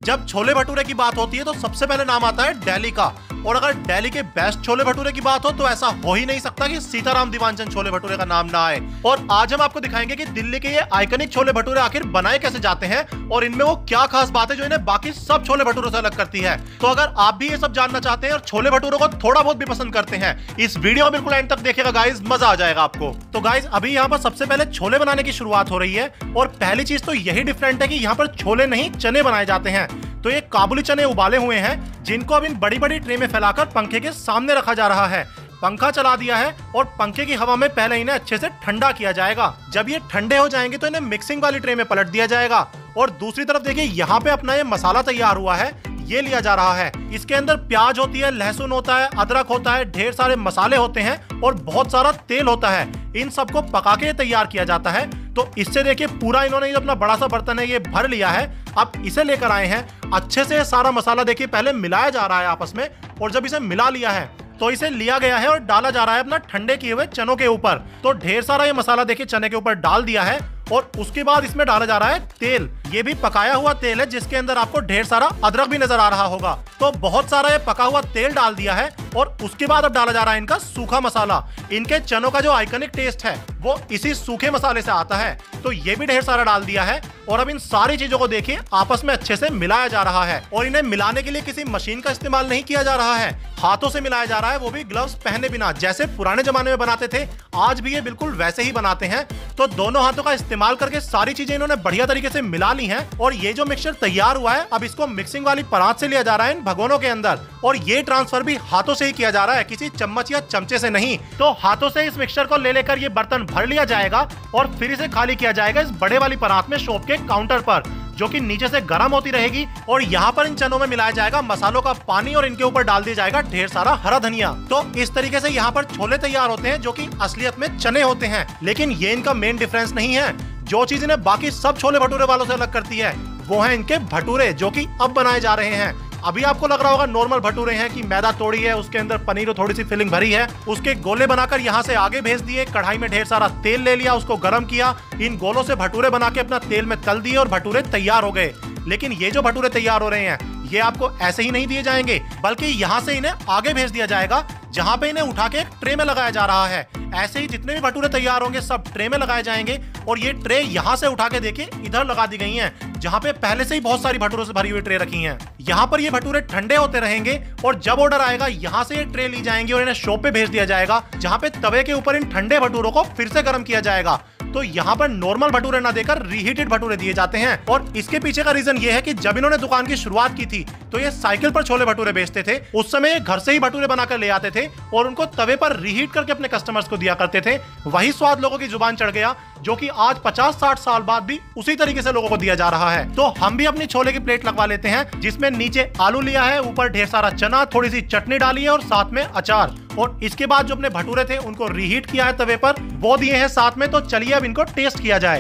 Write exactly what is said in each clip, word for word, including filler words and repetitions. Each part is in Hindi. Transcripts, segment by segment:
जब छोले भटूरे की बात होती है तो सबसे पहले नाम आता है दिल्ली का, और अगर दिल्ली के बेस्ट छोले भटूरे की बात हो तो ऐसा हो ही नहीं सकता कि सीताराम दीवानचंद छोले भटूरे का नाम ना आए। और आज हम आपको दिखाएंगे कि दिल्ली के ये आइकनिक छोले भटूरे आखिर बनाए कैसे जाते हैं और इनमें वो क्या खास बात है जो इन्हें बाकी सब छोले भटूरों से अलग करती है। तो अगर आप भी ये सब जानना चाहते हैं और छोले भटूरों को थोड़ा बहुत भी पसंद करते हैं, इस वीडियो बिल्कुल एंड तक देखिएगा गाइस, मजा आ जाएगा आपको। तो गाइस अभी यहाँ पर सबसे पहले छोले बनाने की शुरुआत हो रही है, और पहली चीज तो यही डिफरेंट है कि यहाँ पर छोले नहीं चने बनाए जाते हैं। तो ये काबुली चने उबाले हुए हैं जिनको अब इन बड़ी बड़ी ट्रे में फैलाकर पंखे के सामने रखा जा रहा है। पंखा चला दिया है और पंखे की हवा में पहले इन्हें अच्छे से ठंडा किया जाएगा। जब ये ठंडे हो जाएंगे तो इन्हें मिक्सिंग वाली ट्रे में पलट दिया जाएगा। और दूसरी तरफ देखिए यहाँ पे अपना ये मसाला तैयार हुआ है, ये लिया जा रहा है। इसके अंदर प्याज होती है, लहसुन होता है, अदरक होता है, ढेर सारे मसाले होते हैं और बहुत सारा तेल होता है। इन सबको पका के तैयार किया जाता है। तो इससे देखिए पूरा इन्होंने जो अपना बड़ा सा बर्तन है ये भर लिया है। अब इसे लेकर आए हैं, अच्छे से सारा मसाला देखिए पहले मिलाया जा रहा है आपस में, और जब इसे मिला लिया है तो इसे लिया गया है और डाला जा रहा है अपना ठंडे किए हुए चनों के ऊपर। तो ढेर सारा ये मसाला देखिए चने के ऊपर डाल दिया है, और उसके बाद इसमें डाला जा रहा है तेल। ये भी पकाया हुआ तेल है जिसके अंदर आपको ढेर सारा अदरक भी नजर आ रहा होगा। तो बहुत सारा ये पका हुआ तेल डाल दिया है, और उसके बाद अब डाला जा रहा है इनका सूखा मसाला। इनके चनों का जो आइकनिक टेस्ट है वो इसी सूखे मसाले से आता है। तो ये भी ढेर सारा डाल दिया है, और अब इन सारी चीजों को देखिए आपस में अच्छे से मिलाया जा रहा है। और इन्हें मिलाने के लिए किसी मशीन का इस्तेमाल नहीं किया जा रहा है, हाथों से मिलाया जा रहा है, वो भी ग्लव्स पहने बिना। जैसे पुराने जमाने में बनाते थे आज भी ये बिल्कुल वैसे ही बनाते हैं। तो दोनों हाथों का इस्तेमाल करके सारी चीजें इन्होंने बढ़िया तरीके से मिला ली हैं, और ये जो मिक्सचर तैयार हुआ है अब इसको मिक्सिंग वाली परात से लिया जा रहा है इन भगोनों के अंदर। और ये ट्रांसफर भी हाथों से ही किया जा रहा है, किसी चम्मच या चमचे से नहीं। तो हाथों से इस मिक्सचर को ले लेकर ये बर्तन भर लिया जाएगा और फिर इसे खाली किया जाएगा इस बड़े वाली परात में शॉप के काउंटर पर, जो कि नीचे से गर्म होती रहेगी। और यहाँ पर इन चनों में मिलाया जाएगा मसालों का पानी, और इनके ऊपर डाल दिया जाएगा ढेर सारा हरा धनिया। तो इस तरीके से यहाँ पर छोले तैयार होते हैं जो कि असलियत में चने होते हैं। लेकिन ये इनका मेन डिफरेंस नहीं है। जो चीज इन्हें बाकी सब छोले भटूरे वालों से अलग करती है वो है इनके भटूरे, जो कि अब बनाए जा रहे हैं। अभी आपको लग रहा होगा नॉर्मल भटूरे हैं कि मैदा तोड़ी है, उसके अंदर पनीर और थोड़ी सी फिलिंग भरी है, उसके गोले बनाकर यहाँ से आगे भेज दिए, कढ़ाई में ढेर सारा तेल ले लिया, उसको गर्म किया, इन गोलों से भटूरे बना के अपना तेल में तल दिए और भटूरे तैयार हो गए। लेकिन ये जो भटूरे तैयार हो रहे हैं ये आपको ऐसे ही नहीं दिए जाएंगे, बल्कि यहाँ से इन्हें आगे भेज दिया जाएगा, जहाँ पे इन्हें उठा के एक ट्रे में लगाया जा रहा है। ऐसे ही जितने भी भटूरे तैयार होंगे सब ट्रे में लगाए जाएंगे, और ये ट्रे यहाँ से उठा के देखिए इधर लगा दी गई हैं, जहाँ पे पहले से ही बहुत सारी भटूरों से भरी हुई ट्रे रखी हैं। यहाँ पर ये भटूरे ठंडे होते रहेंगे, और जब ऑर्डर आएगा यहाँ से ये ट्रे ली जाएंगी और इन्हें शॉप पे भेज दिया जाएगा, जहाँ पे तवे के ऊपर इन ठंडे भटूरों को फिर से गर्म किया जाएगा। तो यहाँ पर नॉर्मल भटूरे ना देकर रीहीटेड भटूरे दिए जाते हैं। और इसके पीछे का रीजन ये है कि जब इन्होंने दुकान की शुरुआत की थी तो ये साइकिल पर छोले भटूरे बेचते थे। उस समय ये घर से ही भटूरे बनाकर ले आते थे और उनको तवे पर रीहीट करके अपने कस्टमर्स को दिया करते थे। वही स्वाद लोगों की जुबान चढ़ गया, जो कि आज पचास साठ साल बाद भी उसी तरीके से लोगों को दिया जा रहा है। तो हम भी अपनी छोले की प्लेट लगवा लेते हैं, जिसमें नीचे आलू लिया है, ऊपर ढेर सारा चना, थोड़ी सी चटनी डाली है और साथ में अचार। और इसके बाद जो अपने भटूरे थे उनको रीहीट किया है तवे पर, वो दिए हैं साथ में। तो चलिए अब इनको टेस्ट किया जाए।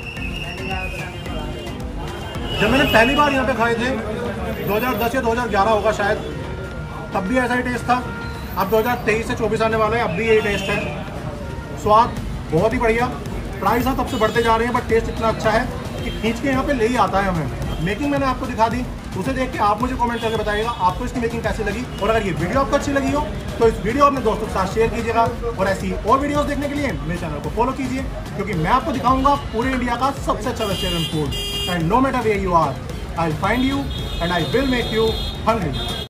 जब मैंने पहली बार यहाँ पे खाए थे दो हज़ार दस या दो हज़ार ग्यारह होगा शायद, तब भी ऐसा ही टेस्ट था। अब दो हज़ार तेईस से चौबीस आने वाला है, अब भी यही टेस्ट है। स्वाद बहुत ही बढ़िया, प्राइस हाँ तब से बढ़ते जा रहे हैं, बट टेस्ट इतना अच्छा है कि खींच के यहाँ पे ले ही आता है हमें। मेकिंग मैंने आपको दिखा दी, उसे देख के आप मुझे कमेंट करके बताइएगा आपको इसकी मेकिंग कैसी लगी। और अगर ये वीडियो आपको अच्छी लगी हो तो इस वीडियो अपने दोस्तों के साथ शेयर कीजिएगा, और ऐसी और वीडियोस देखने के लिए मेरे चैनल को फॉलो कीजिए, क्योंकि मैं आपको दिखाऊंगा पूरे इंडिया का सबसे अच्छा vegetarian food. And no matter where you are, I will find you and I will make you hungry.